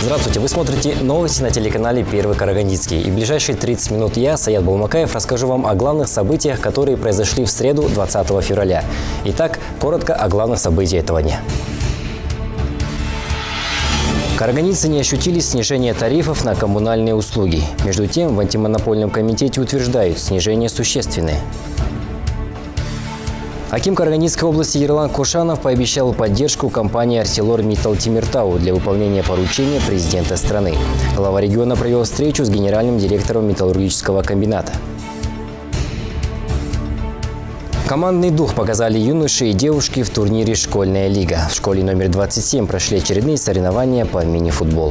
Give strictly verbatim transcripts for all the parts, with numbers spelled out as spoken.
Здравствуйте, вы смотрите новости на телеканале «Первый Карагандинский». И в ближайшие тридцать минут я, Саят Булмакаев, расскажу вам о главных событиях, которые произошли в среду двадцатого февраля. Итак, коротко о главных событиях этого дня. Карагандинцы не ощутили снижения тарифов на коммунальные услуги. Между тем, в антимонопольном комитете утверждают, снижение существенное. Аким Карагандинской области Ерлан Кошанов пообещал поддержку компании ArcelorMittal Темиртау для выполнения поручения президента страны. Глава региона провел встречу с генеральным директором металлургического комбината. Командный дух показали юноши и девушки в турнире «Школьная лига». В школе номер двадцать семь прошли очередные соревнования по мини-футболу.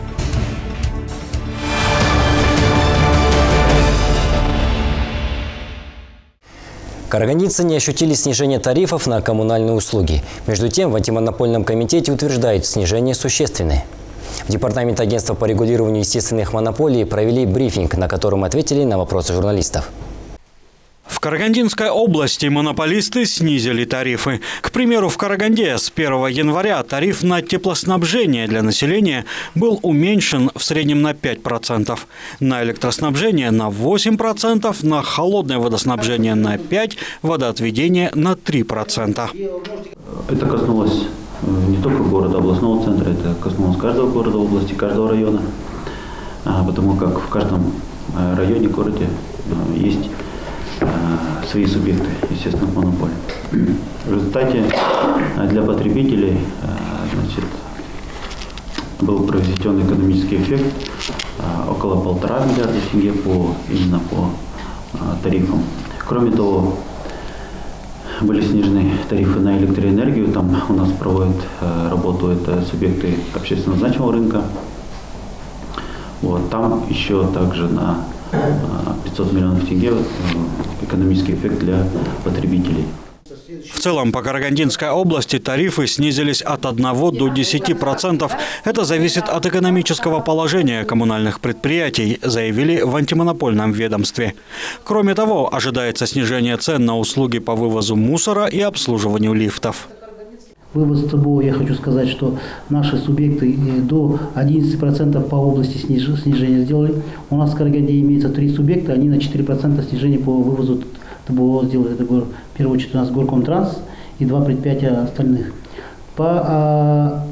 Карагандинцы не ощутили снижения тарифов на коммунальные услуги. Между тем, в антимонопольном комитете утверждают, снижение существенное. В департаменте агентства по регулированию естественных монополий провели брифинг, на котором ответили на вопросы журналистов. В Карагандинской области монополисты снизили тарифы. К примеру, в Караганде с первого января тариф на теплоснабжение для населения был уменьшен в среднем на пять процентов, на электроснабжение на восемь процентов, на холодное водоснабжение на пять процентов, водоотведение на три процента. Это коснулось не только города, областного центра, это коснулось каждого города, области, каждого района, потому как в каждом районе, городе есть свои субъекты естественных монополий. В результате для потребителей, значит, был произведен экономический эффект около полтора миллиарда тенге по, именно по тарифам. Кроме того, были снижены тарифы на электроэнергию. Там у нас проводят работу это субъекты общественно значимого рынка. Вот, там еще также на пятьсот миллионов тенге экономический эффект для потребителей. В целом, по Карагандинской области тарифы снизились от одного до десяти процентов. Это зависит от экономического положения коммунальных предприятий, заявили в антимонопольном ведомстве. Кроме того, ожидается снижение цен на услуги по вывозу мусора и обслуживанию лифтов. Вывоз ТБО, я хочу сказать, что наши субъекты до одиннадцати процентов по области снижения сделали. У нас в Караганде имеется три субъекта, они на четыре процента снижения по вывозу ТБО сделали. Это, в первую очередь, у нас Горкомтранс и два предприятия остальных. По а,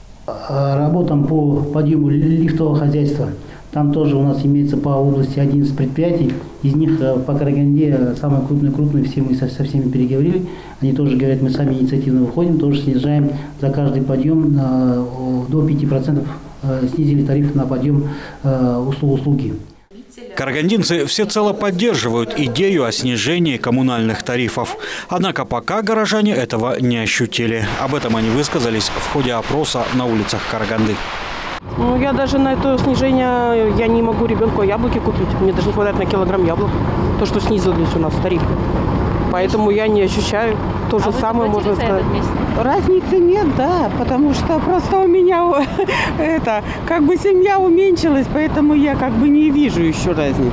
а, работам по подъему лифтового хозяйства, там тоже у нас имеется по области одиннадцать предприятий. Из них по Караганде самые крупные, крупные, все мы со, со всеми переговорили. Они тоже говорят, мы сами инициативно выходим, тоже снижаем за каждый подъем э, до пяти процентов, э, снизили тариф на подъем э, услуг, услуги. Карагандинцы всецело поддерживают идею о снижении коммунальных тарифов. Однако пока горожане этого не ощутили. Об этом они высказались в ходе опроса на улицах Караганды. Ну, я даже на это снижение, я не могу ребенку яблоки купить. Мне даже не хватает на килограмм яблок. То, что снизились у нас тарифы. Поэтому я не ощущаю. То же а самое можно сказать. Разницы нет, да, потому что просто у меня это, как бы семья уменьшилась, поэтому я как бы не вижу еще разницы.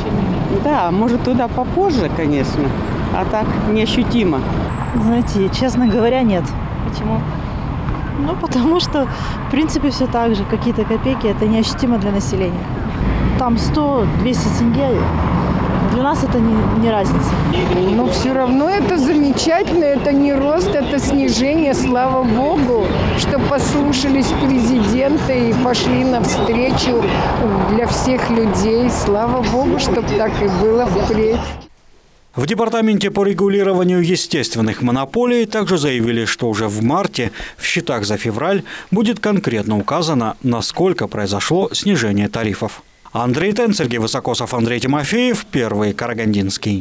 Да, может туда попозже, конечно, а так неощутимо. Знаете, честно говоря, нет. Почему? Ну, потому что, в принципе, все так же. Какие-то копейки, это неощутимо для населения. Там сто-двести тенге, для нас это не, не разница. Но все равно это замечательно, это не рост, это снижение, слава Богу, что послушались президента и пошли навстречу для всех людей. Слава Богу, чтобы так и было впредь. В департаменте по регулированию естественных монополий также заявили, что уже в марте в счетах за февраль будет конкретно указано, насколько произошло снижение тарифов. Андрей Тен, Сергей Высокосов, Андрей Тимофеев, Первый Карагандинский.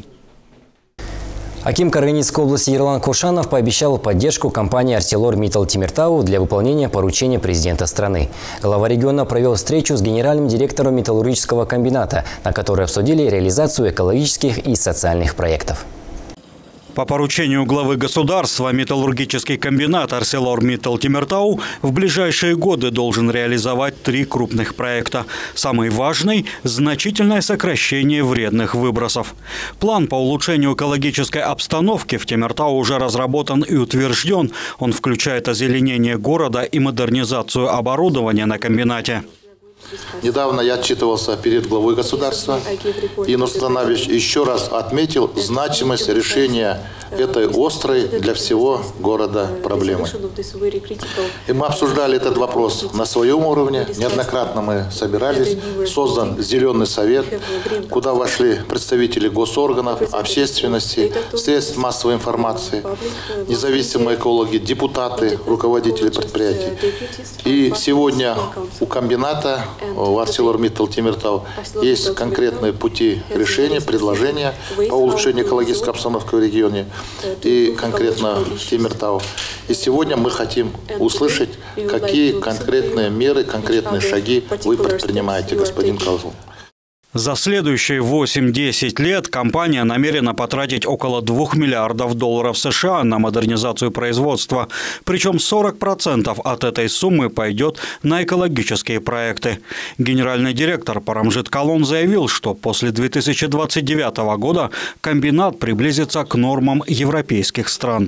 Аким Карагандинской области Ерлан Кошанов пообещал поддержку компании ArcelorMittal Темиртау для выполнения поручения президента страны. Глава региона провел встречу с генеральным директором металлургического комбината, на которой обсудили реализацию экологических и социальных проектов. По поручению главы государства металлургический комбинат ArcelorMittal Темиртау в ближайшие годы должен реализовать три крупных проекта. Самый важный – значительное сокращение вредных выбросов. План по улучшению экологической обстановки в Темиртау уже разработан и утвержден. Он включает озеленение города и модернизацию оборудования на комбинате. Недавно я отчитывался перед главой государства, и Нурсултанович еще раз отметил значимость решения этой острой для всего города проблемы. И мы обсуждали этот вопрос на своем уровне. Неоднократно мы собирались. Создан Зеленый совет, куда вошли представители госорганов, общественности, средств массовой информации, независимые экологи, депутаты, руководители предприятий. И сегодня у комбината, у ArcelorMittal Темиртау, есть конкретные пути решения, предложения по улучшению экологической обстановки в регионе и конкретно в Темиртау. И сегодня мы хотим услышать, какие конкретные меры, конкретные шаги вы предпринимаете, господин Каузл. За следующие восемь-десять лет компания намерена потратить около двух миллиардов долларов США на модернизацию производства. Причем сорок процентов от этой суммы пойдет на экологические проекты. Генеральный директор Парамжит Калон заявил, что после две тысячи двадцать девятого года комбинат приблизится к нормам европейских стран.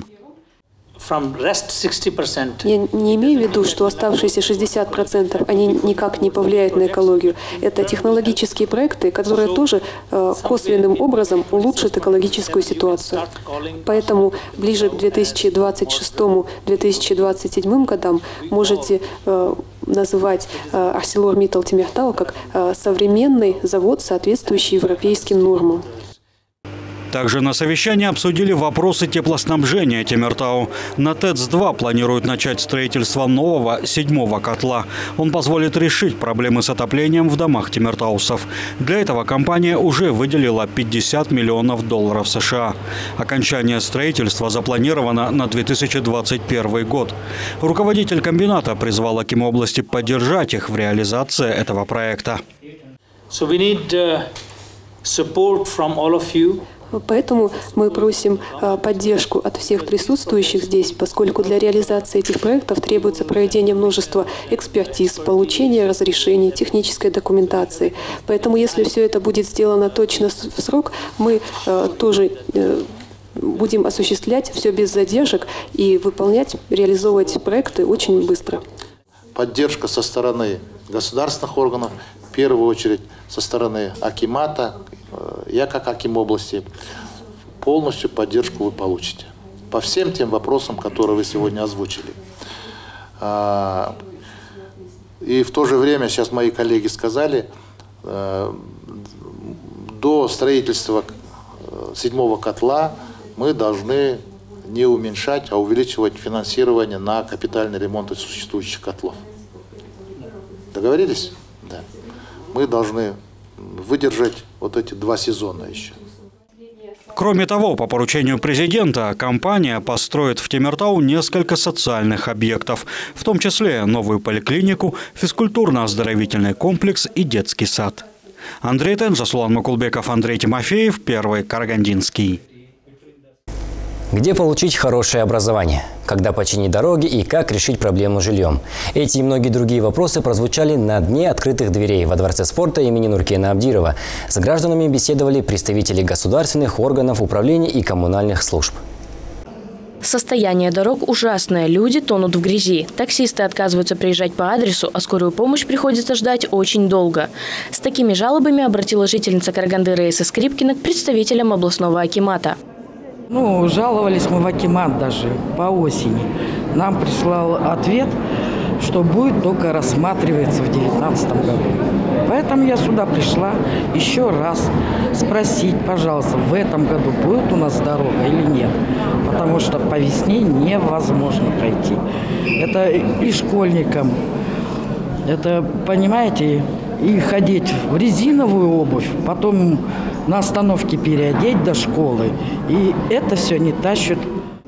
Я не имею в виду, что оставшиеся шестьдесят процентов, они никак не повлияют на экологию. Это технологические проекты, которые тоже э, косвенным образом улучшат экологическую ситуацию. Поэтому ближе к две тысячи двадцать шестому — две тысячи двадцать седьмому годам можете э, называть э, ArcelorMittal Темиртау как э, современный завод, соответствующий европейским нормам. Также на совещании обсудили вопросы теплоснабжения Темиртау. На ТЭЦ два планируют начать строительство нового седьмого котла. Он позволит решить проблемы с отоплением в домах темиртаусов. Для этого компания уже выделила пятьдесят миллионов долларов США. Окончание строительства запланировано на две тысячи двадцать первый год. Руководитель комбината призвал аким области поддержать их в реализации этого проекта. So we need, uh, support from all of you. Поэтому мы просим поддержку от всех присутствующих здесь, поскольку для реализации этих проектов требуется проведение множества экспертиз, получение разрешений, технической документации. Поэтому, если все это будет сделано точно в срок, мы тоже будем осуществлять все без задержек и выполнять, реализовывать проекты очень быстро. Поддержка со стороны государственных органов, в первую очередь со стороны акимата. Я, как аким области, полностью поддержку вы получите по всем тем вопросам, которые вы сегодня озвучили. И в то же время, сейчас мои коллеги сказали, до строительства седьмого котла мы должны не уменьшать, а увеличивать финансирование на капитальный ремонт существующих котлов. Договорились? Да. Мы должны выдержать вот эти два сезона еще. Кроме того, по поручению президента, компания построит в Темиртау несколько социальных объектов, в том числе новую поликлинику, физкультурно-оздоровительный комплекс и детский сад. Андрей Тен, Жасулан Макулбеков, Андрей Тимофеев, Первый Карагандинский. Где получить хорошее образование? Когда починить дороги и как решить проблему с жильем? Эти и многие другие вопросы прозвучали на дне открытых дверей во Дворце спорта имени Нуркена Абдирова. С гражданами беседовали представители государственных органов управления и коммунальных служб. Состояние дорог ужасное, люди тонут в грязи. Таксисты отказываются приезжать по адресу, а скорую помощь приходится ждать очень долго. С такими жалобами обратилась жительница Караганды Раиса Скрипкина к представителям областного акимата. Ну, жаловались мы в акимат даже по осени. Нам прислал ответ, что будет только рассматриваться в две тысячи девятнадцатом году. Поэтому я сюда пришла еще раз спросить, пожалуйста, в этом году будет у нас дорога или нет. Потому что по весне невозможно пройти. Это и школьникам, это, понимаете, и ходить в резиновую обувь, потом на остановке переодеть до школы. И это все не тащит.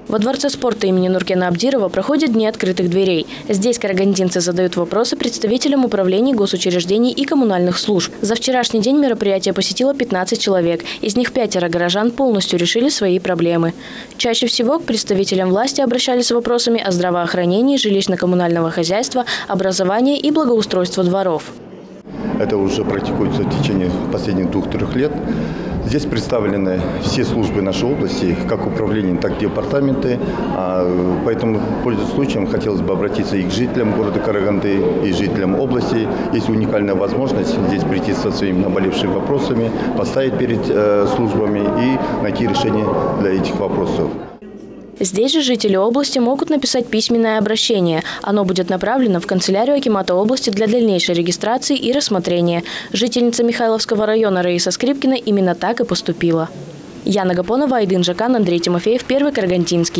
Во Дворце спорта имени Нуркена Абдирова проходят дни открытых дверей. Здесь карагандинцы задают вопросы представителям управлений госучреждений и коммунальных служб. За вчерашний день мероприятие посетило пятнадцать человек. Из них пятеро горожан полностью решили свои проблемы. Чаще всего к представителям власти обращались с вопросами о здравоохранении, жилищно-коммунального хозяйства, образования и благоустройства дворов. Это уже практикуется в течение последних двух-трех лет. Здесь представлены все службы нашей области, как управления, так и департаменты. Поэтому, пользуясь случаем, хотелось бы обратиться и к жителям города Караганды, и жителям области. Есть уникальная возможность здесь прийти со своими наболевшими вопросами, поставить перед службами и найти решение для этих вопросов. Здесь же жители области могут написать письменное обращение. Оно будет направлено в канцелярию акимата области для дальнейшей регистрации и рассмотрения. Жительница Михайловского района Раиса Скрипкина именно так и поступила. Яна Гапонова, Айдын Жакан, Андрей Тимофеев, Первый Карагандинский.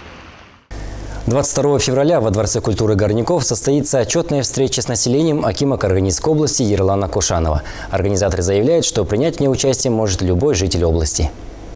двадцать второго февраля во Дворце культуры Горняков состоится отчетная встреча с населением акима Карагандинской области Ерлана Кошанова. Организаторы заявляют, что принять в ней участие может любой житель области.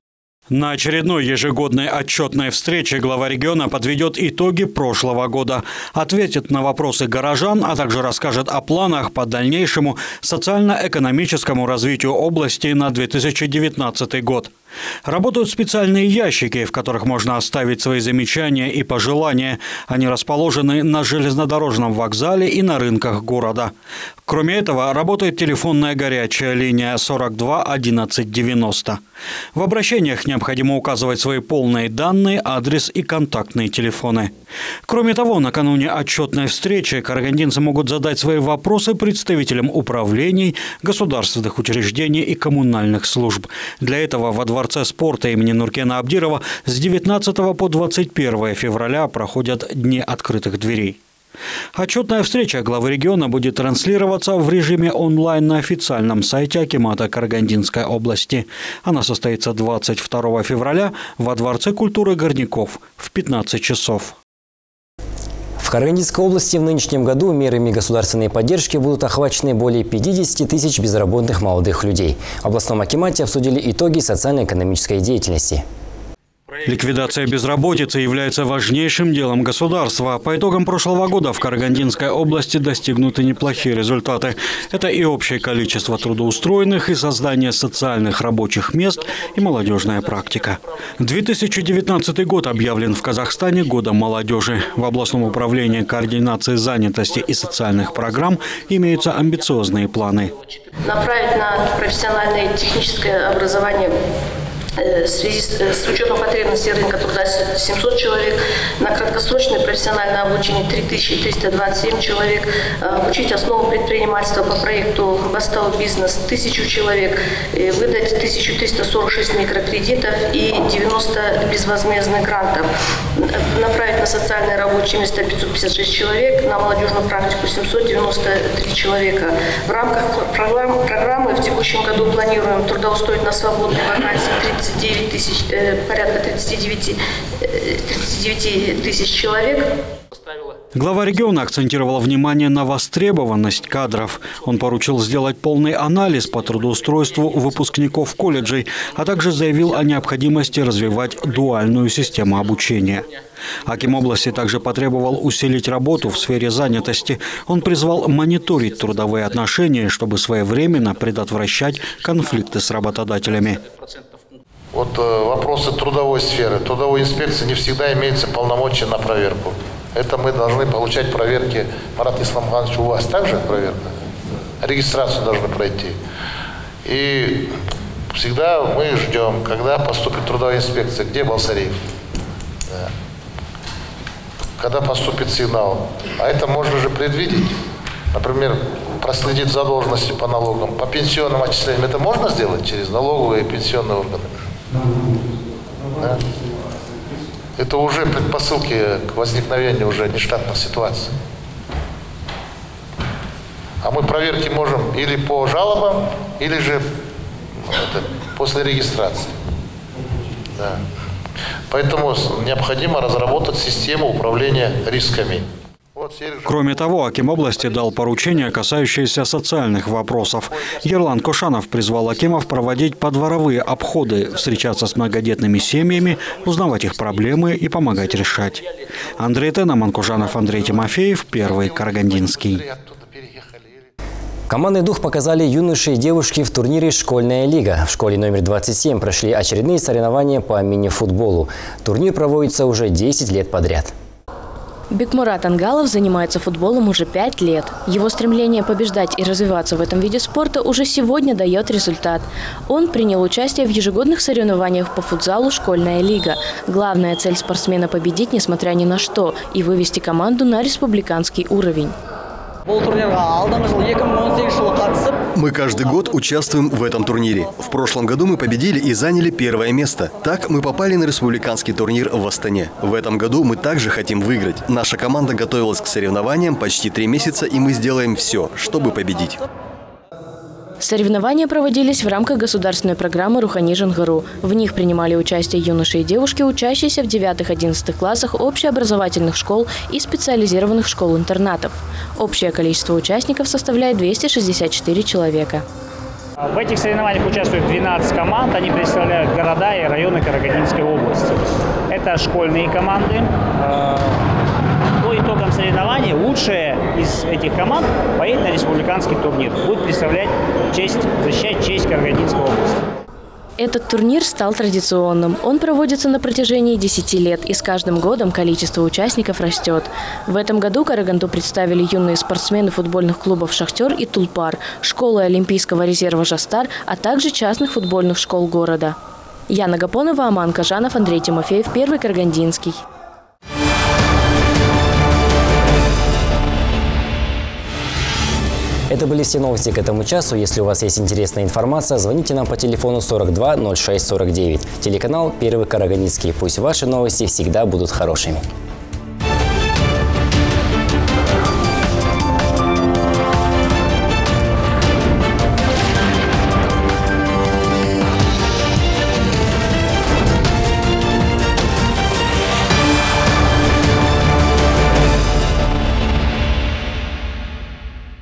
На очередной ежегодной отчетной встрече глава региона подведет итоги прошлого года, ответит на вопросы горожан, а также расскажет о планах по дальнейшему социально-экономическому развитию области на две тысячи девятнадцатый год. Работают специальные ящики, в которых можно оставить свои замечания и пожелания. Они расположены на железнодорожном вокзале и на рынках города. Кроме этого, работает телефонная горячая линия сорок два одиннадцать девяносто. В обращениях необходимо указывать свои полные данные, адрес и контактные телефоны. Кроме того, накануне отчетной встречи карагандинцы могут задать свои вопросы представителям управлений, государственных учреждений и коммунальных служб. Для этого во Дворце спорта имени Нуркена Абдирова с девятнадцатого по двадцать первое февраля проходят дни открытых дверей. Отчетная встреча главы региона будет транслироваться в режиме онлайн на официальном сайте акимата Карагандинской области. Она состоится двадцать второго февраля во Дворце культуры Горняков в пятнадцать часов. В Карагандинской области в нынешнем году мерами государственной поддержки будут охвачены более пятидесяти тысяч безработных молодых людей. В областном акимате обсудили итоги социально-экономической деятельности. Ликвидация безработицы является важнейшим делом государства. По итогам прошлого года в Карагандинской области достигнуты неплохие результаты. Это и общее количество трудоустроенных, и создание социальных рабочих мест, и молодежная практика. две тысячи девятнадцатый год объявлен в Казахстане годом молодежи. В областном управлении координации занятости и социальных программ имеются амбициозные планы. Направить на профессиональное и техническое образование в связи с, с учетом потребностей рынка труда семьсот человек, на краткосрочное профессиональное обучение три тысячи триста двадцать семь человек, обучить основам предпринимательства по проекту «Бастау бизнес» тысячу человек, выдать тысячу триста сорок шесть микрокредитов и девяносто безвозмездных грантов, направить на социальные рабочие места пятьсот пятьдесят шесть человек, на молодежную практику семьсот девяносто три человека. В рамках программы, программы в текущем году планируем трудоустроить на свободные вакансии тридцать девять тысяч, э, порядка тридцать девять, тридцать девять тысяч человек. Глава региона акцентировал внимание на востребованность кадров. Он поручил сделать полный анализ по трудоустройству выпускников колледжей, а также заявил о необходимости развивать дуальную систему обучения. Аким области также потребовал усилить работу в сфере занятости. Он призвал мониторить трудовые отношения, чтобы своевременно предотвращать конфликты с работодателями. Вот э, вопросы трудовой сферы. Трудовой инспекции не всегда имеются полномочия на проверку. Это мы должны получать проверки. Марат Исламханович, у вас также проверка? Регистрацию должны пройти. И всегда мы ждем, когда поступит трудовая инспекция. Где Балсариев? Да. Когда поступит сигнал. А это можно же предвидеть. Например, проследить задолженности по налогам. По пенсионным отчислениям это можно сделать через налоговые и пенсионные органы? Да? Это уже предпосылки к возникновению уже нештатных ситуаций. А мы проверки можем или по жалобам, или же это, после регистрации. Да. Поэтому необходимо разработать систему управления рисками. Кроме того, аким области дал поручения, касающиеся социальных вопросов. Ерлан Кошанов призвал акимов проводить подворовые обходы, встречаться с многодетными семьями, узнавать их проблемы и помогать решать. Андрей Тена, Манкужанов, Андрей Тимофеев, Первый Карагандинский. Командный дух показали юноши и девушки в турнире «Школьная лига». В школе номер двадцать семь прошли очередные соревнования по мини-футболу. Турнир проводится уже десять лет подряд. Бекмурат Ангалов занимается футболом уже пять лет. Его стремление побеждать и развиваться в этом виде спорта уже сегодня дает результат. Он принял участие в ежегодных соревнованиях по футзалу «Школьная лига». Главная цель спортсмена – победить, несмотря ни на что, и вывести команду на республиканский уровень. Мы каждый год участвуем в этом турнире. В прошлом году мы победили и заняли первое место. Так мы попали на республиканский турнир в Астане. В этом году мы также хотим выиграть. Наша команда готовилась к соревнованиям почти три месяца, и мы сделаем все, чтобы победить. Соревнования проводились в рамках государственной программы «Рухани Жангару». В них принимали участие юноши и девушки, учащиеся в девятых-одиннадцатых классах общеобразовательных школ и специализированных школ-интернатов. Общее количество участников составляет двести шестьдесят четыре человека. В этих соревнованиях участвуют двенадцать команд. Они представляют города и районы Карагандинской области. Это школьные команды. По итогам соревнований лучшая из этих команд поедет на республиканский турнир. Будет представлять честь, защищать честь Карагандинской области. Этот турнир стал традиционным. Он проводится на протяжении десяти лет, и с каждым годом количество участников растет. В этом году Караганду представили юные спортсмены футбольных клубов «Шахтер» и «Тулпар», школы Олимпийского резерва «Жастар», а также частных футбольных школ города. Яна Гапонова, Аман Кажанов, Андрей Тимофеев, Первый Карагандинский. Это были все новости к этому часу. Если у вас есть интересная информация, звоните нам по телефону сорок два ноль шесть сорок девять. Телеканал Первый Карагандинский. Пусть ваши новости всегда будут хорошими.